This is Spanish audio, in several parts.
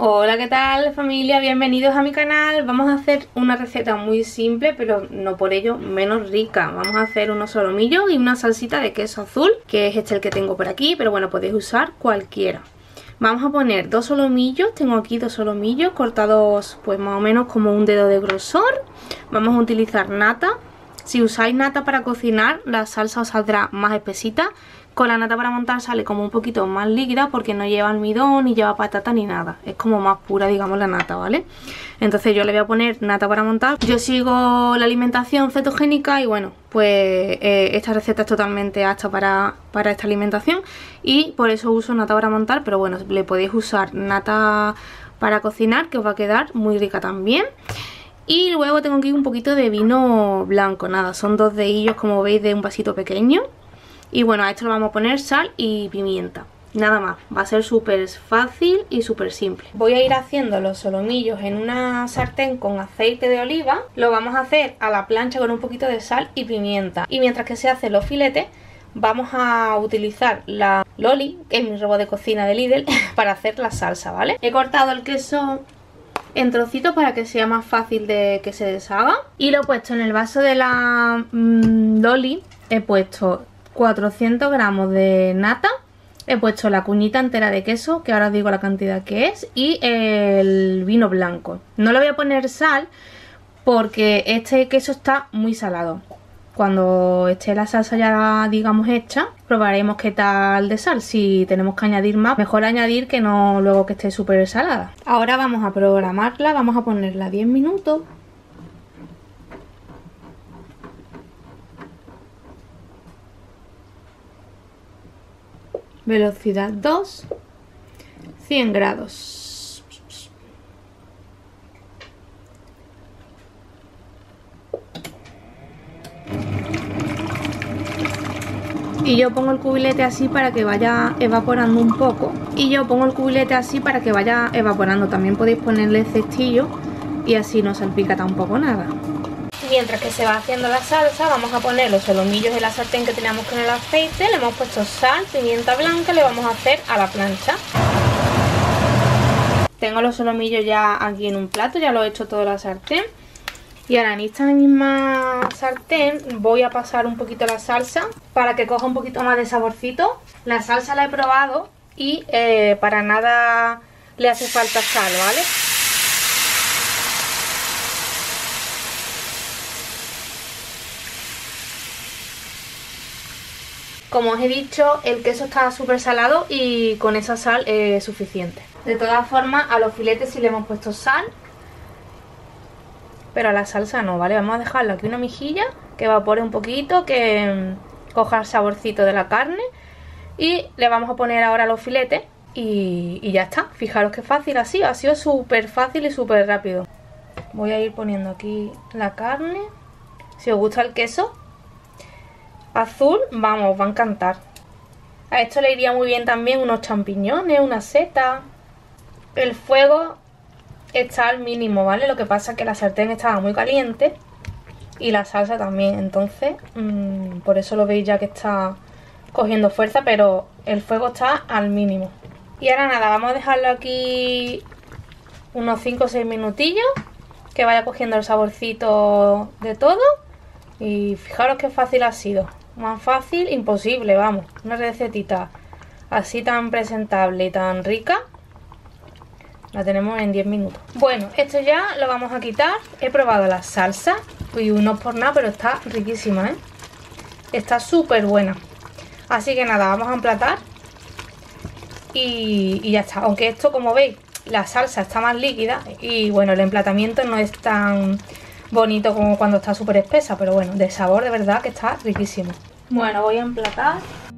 Hola, ¿qué tal familia? Bienvenidos a mi canal. Vamos a hacer una receta muy simple, pero no por ello menos rica. Vamos a hacer unos solomillos y una salsita de queso azul, que es el que tengo por aquí, pero bueno, podéis usar cualquiera. Vamos a poner dos solomillos, tengo aquí dos solomillos cortados pues más o menos como un dedo de grosor. Vamos a utilizar nata. Si usáis nata para cocinar, la salsa os saldrá más espesita. Con la nata para montar sale como un poquito más líquida porque no lleva almidón, ni lleva patata, ni nada. Es como más pura, digamos, la nata, ¿vale? Entonces yo le voy a poner nata para montar. Yo sigo la alimentación cetogénica y bueno, pues esta receta es totalmente apta para esta alimentación. Y por eso uso nata para montar, pero bueno, le podéis usar nata para cocinar, que os va a quedar muy rica también. Y luego tengo aquí un poquito de vino blanco, nada, son dos dedillos como veis de un vasito pequeño. Y bueno, a esto le vamos a poner sal y pimienta. Nada más, va a ser súper fácil y súper simple. Voy a ir haciendo los solomillos en una sartén con aceite de oliva. Lo vamos a hacer a la plancha con un poquito de sal y pimienta. Y mientras que se hacen los filetes, vamos a utilizar la Loli, que es mi robot de cocina de Lidl, para hacer la salsa, ¿vale? He cortado el queso en trocitos para que sea más fácil de que se deshaga. Y lo he puesto en el vaso de la Loli. He puesto 400 gramos de nata, he puesto la cuñita entera de queso, que ahora os digo la cantidad que es, y el vino blanco. No le voy a poner sal porque este queso está muy salado. Cuando esté la salsa ya, digamos, hecha, probaremos qué tal de sal. Si tenemos que añadir más, mejor añadir que no luego que esté súper salada. Ahora vamos a programarla, vamos a ponerla 10 minutos. Velocidad 2, 100 grados. Y yo pongo el cubilete así para que vaya evaporando un poco. También podéis ponerle cestillo y así no salpica tampoco nada. Mientras que se va haciendo la salsa, vamos a poner los solomillos en la sartén que teníamos con el aceite. Le hemos puesto sal, pimienta blanca, le vamos a hacer a la plancha. Tengo los solomillos ya aquí en un plato, ya lo he hecho todo en la sartén. Y ahora en esta misma sartén voy a pasar un poquito la salsa para que coja un poquito más de saborcito. La salsa la he probado y para nada le hace falta sal, ¿vale? Como os he dicho, el queso está súper salado y con esa sal es suficiente. De todas formas, a los filetes sí le hemos puesto sal, pero a la salsa no, ¿vale? Vamos a dejarlo aquí una mejilla, que evapore un poquito, que coja el saborcito de la carne. Y le vamos a poner ahora los filetes y ya está. Fijaros qué fácil ha sido súper fácil y súper rápido. Voy a ir poniendo aquí la carne. Si os gusta el queso azul, vamos, os va a encantar. A esto le iría muy bien también unos champiñones, una seta. El fuego está al mínimo, ¿vale? Lo que pasa es que la sartén estaba muy caliente y la salsa también, entonces por eso lo veis ya que está cogiendo fuerza, pero el fuego está al mínimo. Y ahora nada, vamos a dejarlo aquí unos 5 o 6 minutillos, que vaya cogiendo el saborcito de todo. Y fijaros qué fácil ha sido. Más fácil, imposible, vamos. Una recetita así tan presentable y tan rica, la tenemos en 10 minutos. Bueno, esto ya lo vamos a quitar. He probado la salsa y no es por nada, pero está riquísima, ¿eh? Está súper buena. Así que nada, vamos a emplatar y ya está. Aunque esto, como veis, la salsa está más líquida y bueno, el emplatamiento no es tan bonito como cuando está súper espesa, pero bueno, de sabor de verdad que está riquísimo. Bueno, voy a emplatar.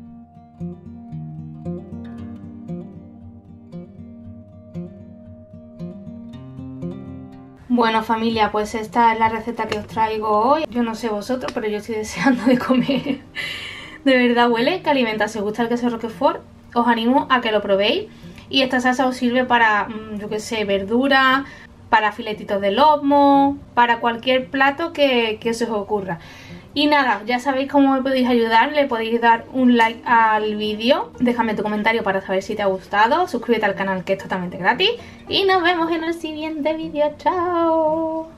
Bueno familia, pues esta es la receta que os traigo hoy. Yo no sé vosotros, pero yo estoy deseando de comer. De verdad huele que alimenta. Si os gusta el queso Roquefort, os animo a que lo probéis. Y esta salsa os sirve para, yo que sé, verdura, para filetitos de lomo, para cualquier plato que se os ocurra. Y nada, ya sabéis cómo me podéis ayudar. Le podéis dar un like al vídeo, déjame tu comentario para saber si te ha gustado, suscríbete al canal que es totalmente gratis y nos vemos en el siguiente vídeo. ¡Chao!